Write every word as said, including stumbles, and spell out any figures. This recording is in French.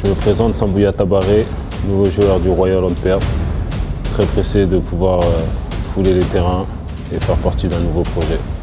Je me présente Sambouya Tabaré, nouveau joueur du Royal Antwerp, très pressé de pouvoir fouler les terrains et faire partie d'un nouveau projet.